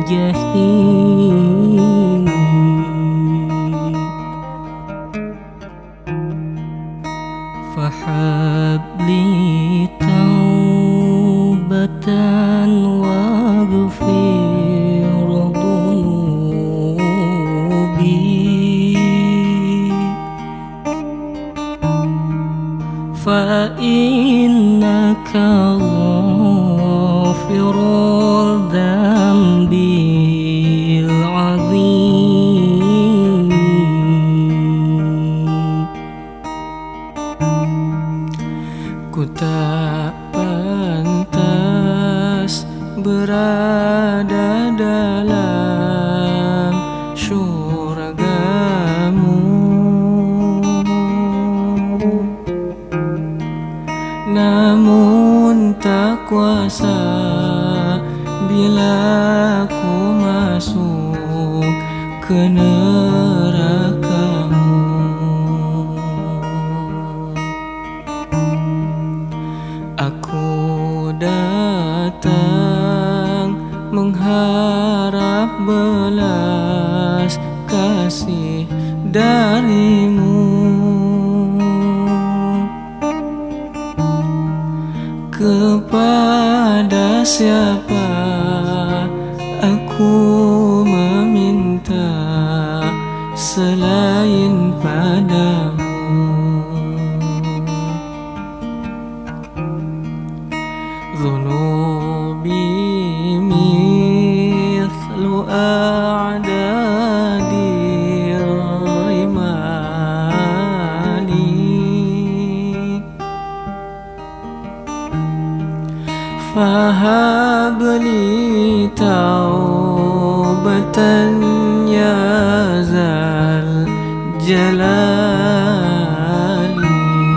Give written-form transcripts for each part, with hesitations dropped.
jahim. Fahabli taubatan waghfir dhunubi, fa innaka ghafirul dzambil azim. Ku tak pantas berada dalam syurgamu, namun tak kuasa bila ku masuk ke nerakamu. Aku datang mengharap belas kasih darimu, kepada siapa aku meminta selain padamu. Dhunubi mithlu a'dadi rimali, fahabli taubatan ya zal jalali.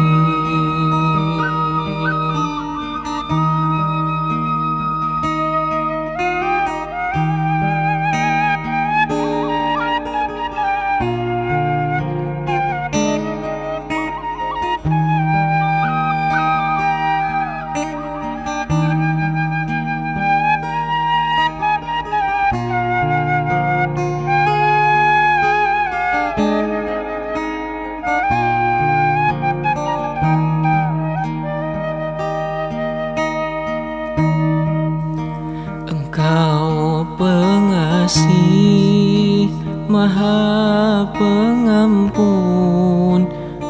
Engkau pengasih Maha Pengampun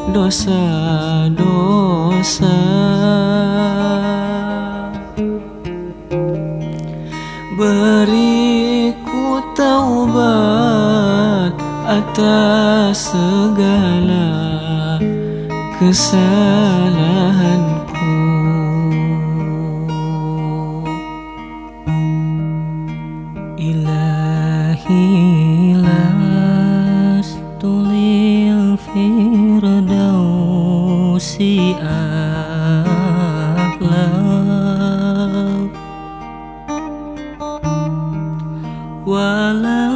dosa-dosa, beriku taubat atas segala kesalahanku. Ilahi lastu lil firdausi a'la, wala